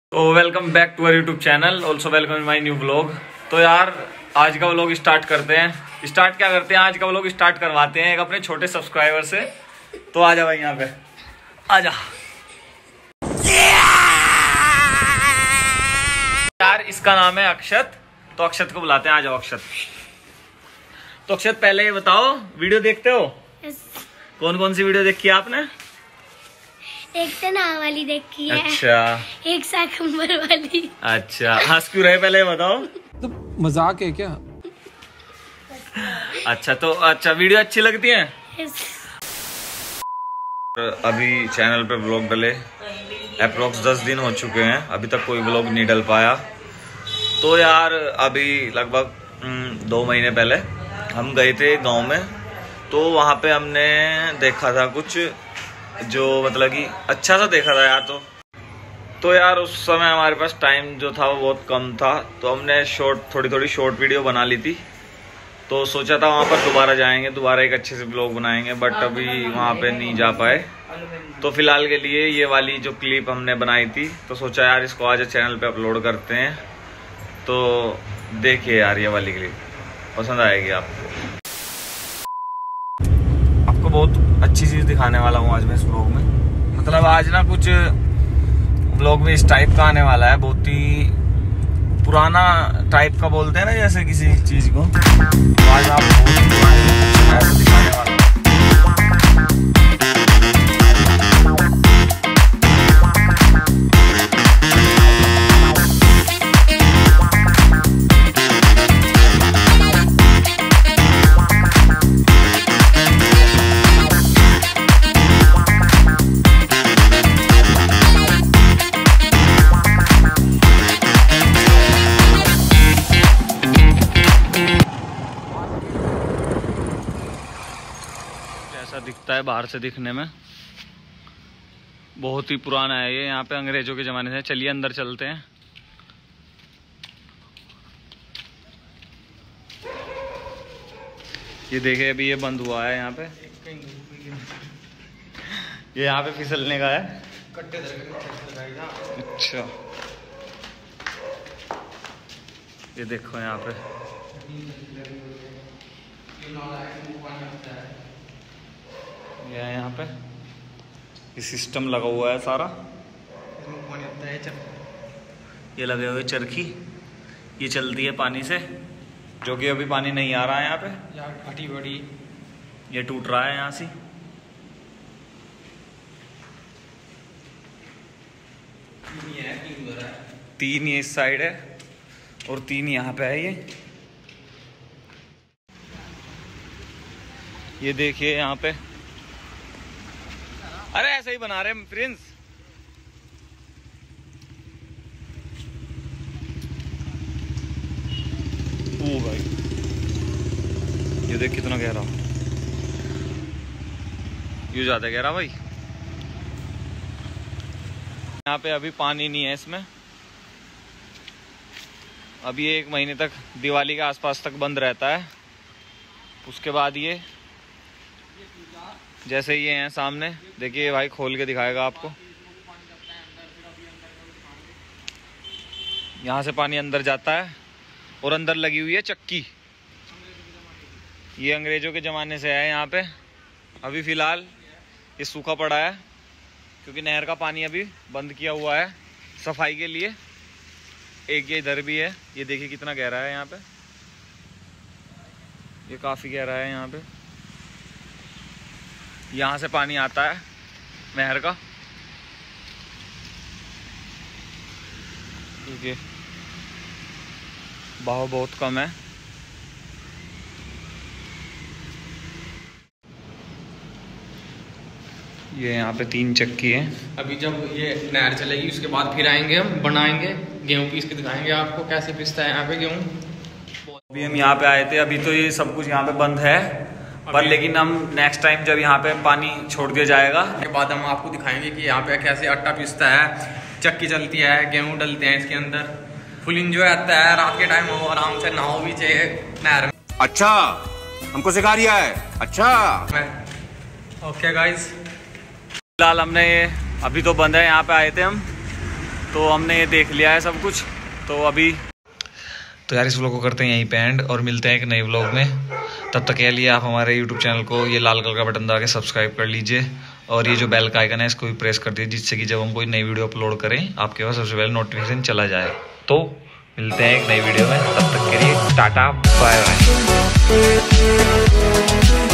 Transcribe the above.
तो welcome back to our YouTube channel, also welcome in my new vlog. तो यार आज का व्लॉग स्टार्ट करते हैं। स्टार्ट क्या करते हैं, आज का व्लॉग स्टार्ट करवाते हैं एक अपने छोटे सब्सक्राइबर से। तो आ जा भाई यहाँ पे, आ जा यार। इसका नाम है अक्षत, तो अक्षत को बुलाते हैं। आ जाओ अक्षत। तो अक्षत पहले ये बताओ, वीडियो देखते हो? कौन कौन सी वीडियो देखी है आपने? एक तो नाव वाली देखी है। अच्छा। एक शाकंबर वाली। अच्छा, हंस क्यों रहे पहले बताओ? तो मजाक है क्या? अच्छा, तो अच्छा वीडियो अच्छी लगती है। अभी चैनल पे व्लॉग डले अप्रोक्स 10 दिन हो चुके हैं, अभी तक कोई व्लॉग नहीं डल पाया। तो यार अभी लगभग 2 महीने पहले हम गए थे गांव में, तो वहाँ पे हमने देखा था कुछ जो मतलब कि अच्छा सा देखा था यार। तो यार उस समय हमारे पास टाइम जो था वो बहुत कम था, तो हमने थोड़ी शॉर्ट वीडियो बना ली थी। तो सोचा था वहाँ पर दोबारा जाएंगे, दोबारा एक अच्छे से ब्लॉग बनाएंगे, बट अभी वहाँ पे नहीं जा पाए। तो फिलहाल के लिए ये वाली जो क्लिप हमने बनाई थी, तो सोचा यार इसको आज चैनल पे अपलोड करते हैं। तो देखिए यार, ये वाली क्लिप पसंद आएगी आपको। आपको बहुत अच्छी चीज दिखाने वाला हूँ आज मैं इस व्लॉग में। मतलब आज ना कुछ व्लॉग में इस टाइप का आने वाला है, बहुत ही पुराना टाइप का बोलते हैं ना जैसे किसी चीज को। तो आज आप बहुत ही पुराना दिखाने वाला हूँ। ऐसा दिखता है बाहर से दिखने में, बहुत ही पुराना है ये। यहाँ पे अंग्रेजों के जमाने से। चलिए अंदर चलते हैं। ये देखिए अभी ये बंद हुआ है यहाँ पे। ये यहाँ पे फिसलने का है। अच्छा, ये देखो यहाँ पे ये है, यहाँ पे ये सिस्टम लगा हुआ है सारा। ये लगे हुए चरखी, ये चलती है पानी से, जो कि अभी पानी नहीं आ रहा है यहाँ पे। यार फटी बड़ी ये टूट रहा है यहाँ से। तीन ये इस साइड है और 3 यहाँ पे है। ये देखिए यहाँ पे। अरे ऐसे ही बना रहे प्रिंस। ओ भाई ये देख कितना गहरा, यूं ज्यादा गहरा भाई। यहाँ पे अभी पानी नहीं है इसमें। अभी 1 महीने तक, दिवाली के आसपास तक बंद रहता है। उसके बाद ये जैसे ये हैं सामने, देखिए भाई खोल के दिखाएगा आपको। यहाँ से पानी अंदर जाता है और अंदर लगी हुई है चक्की। ये अंग्रेजों के ज़माने से है यहाँ पे। अभी फ़िलहाल ये सूखा पड़ा है क्योंकि नहर का पानी अभी बंद किया हुआ है सफाई के लिए। एक ये इधर भी है, ये देखिए कितना गहरा है यहाँ पे। ये काफ़ी गहरा है यहाँ पे। यहाँ से पानी आता है नहर का। देखिए बहाव बहुत कम है। ये यहाँ पे 3 चक्की है। अभी जब ये नहर चलेगी उसके बाद फिर आएंगे, हम बनाएंगे गेहूँ पीस के दिखाएंगे आपको कैसे पिसता है यहाँ पे गेहूँ। अभी हम यहाँ पे आए थे, अभी तो ये सब कुछ यहाँ पे बंद है, पर लेकिन हम नेक्स्ट टाइम जब यहाँ पे पानी छोड़ दिया जाएगा के बाद हम आपको दिखाएंगे कि यहाँ पे कैसे आटा पिसता है, चक्की चलती है, गेहूँ डलते हैं इसके अंदर। फुल इंजॉय आता है। रात के टाइम हो आराम से नहाओ भी चाहिए नहर में। अच्छा हमको सिखा रिया है। अच्छा ओके गाइस, फिलहाल हमने ये अभी तो बंद है, यहाँ पे आए थे हम। तो हमने ये देख लिया है सब कुछ। तो अभी तो यार इस व्लॉग को करते हैं यहीं पे एंड और मिलते हैं एक नए व्लॉग में। तब तक के लिए आप हमारे यूट्यूब चैनल को ये लाल कलर का बटन दबा के सब्सक्राइब कर लीजिए और ये जो बेल का आइकन है इसको भी प्रेस कर दीजिए, जिससे कि जब हम कोई नई वीडियो अपलोड करें आपके पास सबसे पहले नोटिफिकेशन चला जाए। तो मिलते हैं एक नई वीडियो में, तब तक के लिए टाटा बाय बाय।